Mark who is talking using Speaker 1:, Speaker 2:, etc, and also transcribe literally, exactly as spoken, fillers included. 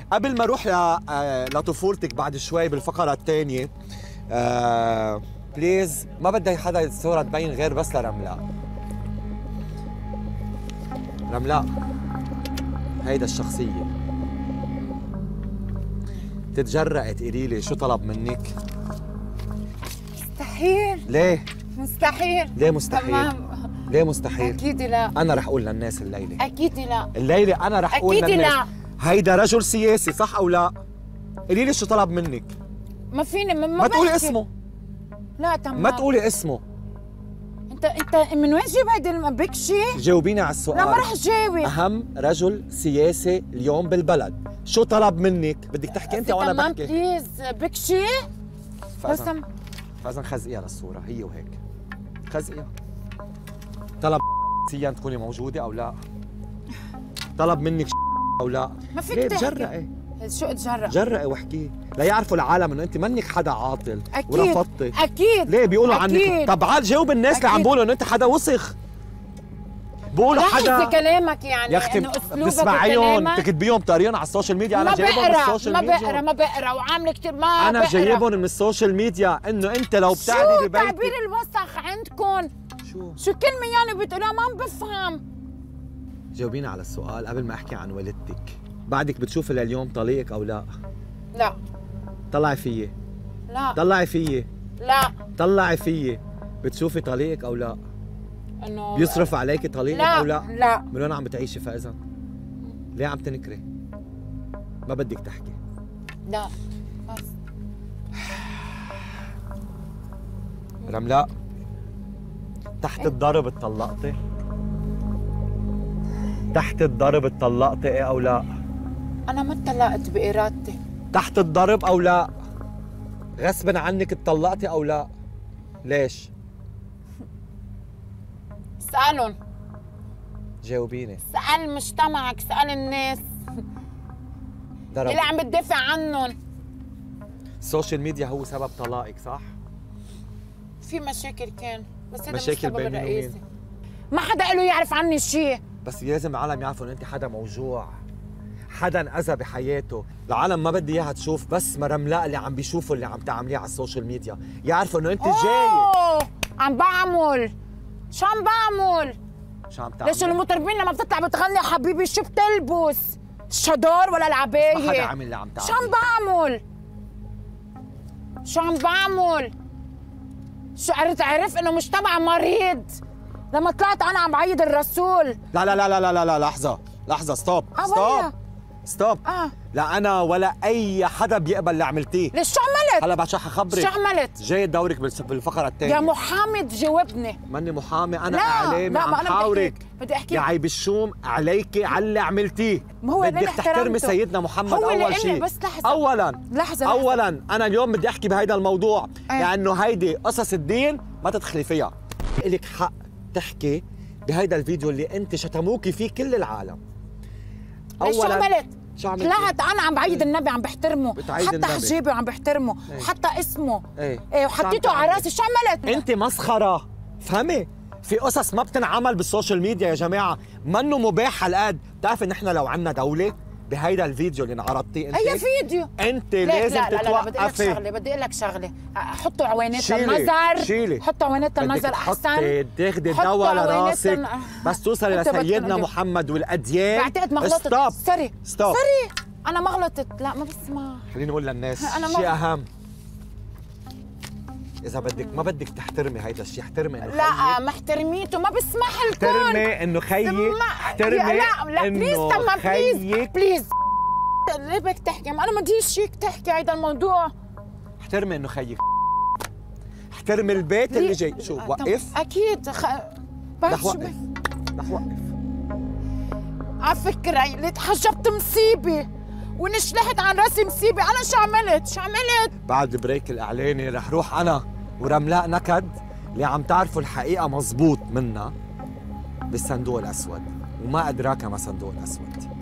Speaker 1: قبل ما اروح ل... آه، لطفولتك بعد شوي بالفقره الثانيه، آه... بليز ما بدي حدا الصوره تبين غير بس لرملاء. رملاء هيدا الشخصيه تتجرأي تقولي لي شو طلب منك؟
Speaker 2: مستحيل.
Speaker 1: ليه؟
Speaker 2: مستحيل.
Speaker 1: ليه مستحيل؟
Speaker 2: تمام.
Speaker 1: ليه مستحيل؟
Speaker 2: اكيد لا.
Speaker 1: انا رح اقول للناس الليله.
Speaker 2: اكيد لا.
Speaker 1: الليله انا رح اقول
Speaker 2: أكيد
Speaker 1: للناس.
Speaker 2: لا.
Speaker 1: هيدا رجل سياسي صح او لا؟ قولي لي شو طلب منك؟
Speaker 2: ما فيني ما,
Speaker 1: ما تقولي
Speaker 2: بحكي.
Speaker 1: اسمه.
Speaker 2: لا تمام.
Speaker 1: ما تقولي اسمه.
Speaker 2: انت انت من وين جايب هيدي البكشي؟
Speaker 1: جاوبيني على السؤال.
Speaker 2: لا ما رح جاوب.
Speaker 1: اهم رجل سياسي اليوم بالبلد، شو طلب منك؟ بدك تحكي انت وانا
Speaker 2: تمام
Speaker 1: بحكي.
Speaker 2: بليز بكشي.
Speaker 1: فاذا فاذا خزقيها للصوره هي وهيك. خزقيها. طلب سيان تكوني موجوده او لا؟ طلب منك او لا؟
Speaker 2: ما فيك تحكي.
Speaker 1: تجرأي.
Speaker 2: شو اتجرأ؟
Speaker 1: جرأي واحكي لا يعرفوا العالم انه انت منك حدا عاطل.
Speaker 2: اكيد
Speaker 1: ورفضتي.
Speaker 2: اكيد.
Speaker 1: ليه بيقولوا
Speaker 2: أكيد.
Speaker 1: عنك؟ طب عاد جاوب الناس اللي عم بيقولوا انه انت حدا وسخ. بقولوا حدا
Speaker 2: لاحظ كلامك يعني
Speaker 1: يا اختي
Speaker 2: انه اسلوبك
Speaker 1: بتسمعيهم
Speaker 2: وكلامك.
Speaker 1: بتكتبيهم بطريقهم على السوشيال ميديا. انا
Speaker 2: ما
Speaker 1: جايبهم من
Speaker 2: بقرا
Speaker 1: السوشيال
Speaker 2: ما
Speaker 1: ميديا.
Speaker 2: بقرا ما بقرا وعامله كثير ما
Speaker 1: انا
Speaker 2: بقرا.
Speaker 1: جايبهم من السوشيال ميديا انه انت لو بتعدي
Speaker 2: شو
Speaker 1: ببيتك.
Speaker 2: تعبير الوسخ عندكم؟
Speaker 1: شو
Speaker 2: شو كلمه يعني بتقولها ما عم بفهم.
Speaker 1: جاوبيني على السؤال قبل ما احكي عن والدتك. بعدك بتشوفي لليوم طليقك او لا؟
Speaker 2: لا.
Speaker 1: طلعي فيي.
Speaker 2: لا.
Speaker 1: طلعي فيي.
Speaker 2: لا.
Speaker 1: طلعي فيي. بتشوفي طليقك او لا؟
Speaker 2: انه
Speaker 1: بيصرف عليكي طليقك
Speaker 2: لا.
Speaker 1: او لا؟
Speaker 2: لا.
Speaker 1: من وين عم بتعيشي فاذا؟ ليه عم تنكري؟ ما بدك تحكي.
Speaker 2: لا بس.
Speaker 1: رملاء تحت الضرب اتطلقتي؟ تحت الضرب اتطلقتي ايه او لا؟
Speaker 2: انا ما اتطلقت بارادتي.
Speaker 1: تحت الضرب او لا؟ غصبا عنك اتطلقتي او لا؟ ليش؟
Speaker 2: اسألهم.
Speaker 1: جاوبيني.
Speaker 2: اسأل مجتمعك، اسأل الناس
Speaker 1: ضرب.
Speaker 2: اللي عم بتدافع عنهم.
Speaker 1: السوشيال ميديا هو سبب طلاقك صح؟
Speaker 2: في مشاكل كان بس هذا
Speaker 1: مشاكل
Speaker 2: مش السبب
Speaker 1: بين مين
Speaker 2: الرئيسي.
Speaker 1: ومين؟
Speaker 2: ما حدا له يعرف عني شيء.
Speaker 1: بس لازم العالم يعرفوا ان انت حدا موجوع، حدا انأذى بحياته. العالم ما بدي اياها تشوف بس ما رملاء اللي عم بيشوفوا اللي عم تعمليه على السوشيال ميديا، يعرفوا انه انت جاي.
Speaker 2: عم بعمل شو عم بعمل؟
Speaker 1: شو عم تعمل؟
Speaker 2: ليش المطربين لما بتطلع بتغني حبيبي شو بتلبس؟ الشدار ولا العباية؟
Speaker 1: ما حدا عامل اللي عم تعمل.
Speaker 2: شو عم بعمل؟ شو عم بعمل؟ شو عرفت عرف انه مجتمع مريض لما طلعت انا عم بعيد الرسول.
Speaker 1: لا لا لا لا لا لا لحظة لحظة ستوب ستوب ستوب.
Speaker 2: اه
Speaker 1: لا انا ولا اي حدا بيقبل اللي عملتيه.
Speaker 2: ليش شو عملت؟
Speaker 1: هلا بعد شو حخبرك.
Speaker 2: شو عملت؟
Speaker 1: جاي دورك بالفقرة الثانية.
Speaker 2: يا محامي جاوبني.
Speaker 1: ماني محامي انا
Speaker 2: لا
Speaker 1: اعلامي.
Speaker 2: لا
Speaker 1: عم
Speaker 2: ما انا
Speaker 1: حاورك.
Speaker 2: بدي احكي بدي احكي
Speaker 1: يا عيب الشوم عليكي على اللي عملتيه.
Speaker 2: ما هو
Speaker 1: بدك تحترمي سيدنا محمد اول شيء.
Speaker 2: بس لحظة
Speaker 1: اولا
Speaker 2: لحظة
Speaker 1: اولا انا اليوم بدي احكي بهيدا الموضوع
Speaker 2: أيه.
Speaker 1: لانه هيدي قصص الدين ما تدخلي فيها. إلك حق تحكي بهيدا الفيديو اللي انت شتموكي فيه كل العالم.
Speaker 2: اولا شو عملت؟
Speaker 1: شو عملت؟
Speaker 2: طلعت انا عم بعيد النبي عم بحترمه، حتى حجابي عم بحترمه،
Speaker 1: ايه.
Speaker 2: وحتى اسمه
Speaker 1: ايه,
Speaker 2: ايه وحطيته على راسي. شو عملت؟
Speaker 1: انت مسخره. فهمي؟ في قصص ما بتنعمل بالسوشيال ميديا يا جماعه، منه مباح هالقد. بتعرفي نحن لو عنا دوله بهيدا الفيديو اللي انعرضتيه انت
Speaker 2: اي فيديو
Speaker 1: انت
Speaker 2: لا
Speaker 1: لازم
Speaker 2: لا لا لا بدي اقول لك
Speaker 1: تتوقفي.
Speaker 2: شغله بدي اقول لك شغله حطوا عوينات
Speaker 1: شيلي
Speaker 2: النظر
Speaker 1: شيلي
Speaker 2: حطوا عوينات النظر احسن.
Speaker 1: بدك تاخدي دواء لراسك بس توصلي لسيدنا محمد والاديان.
Speaker 2: بعتقد ما غلطت.
Speaker 1: ستوب
Speaker 2: سوري
Speaker 1: ستوب
Speaker 2: سوري انا ما غلطت. لا ما بسمع.
Speaker 1: خليني اقول للناس شيء اهم. إذا بدك ما بدك تحترمي هيدا الشيء، احترمي إنه
Speaker 2: لا ما احترميته ما بسمح لكم.
Speaker 1: احترمي إنه خيي، احترمي
Speaker 2: لا لا بليز تمام بليز بليز. ليه بدك تحكي؟ أنا ما بديش هيك تحكي هيدا الموضوع.
Speaker 1: احترمي إنه خيك، احترمي البيت اللي جاي. شو وقف؟
Speaker 2: أكيد خ...
Speaker 1: رح وقف رح وقف.
Speaker 2: على فكرة اللي تحجبت مصيبة ونشلحت عن راسي مصيبة. أنا شو عملت؟ شو عملت؟ بعد
Speaker 1: البريك الإعلاني رح روح أنا ورملاء نكد اللي عم تعرفوا الحقيقة مزبوط منا بالصندوق الأسود، وما أدراك ما صندوق الأسود.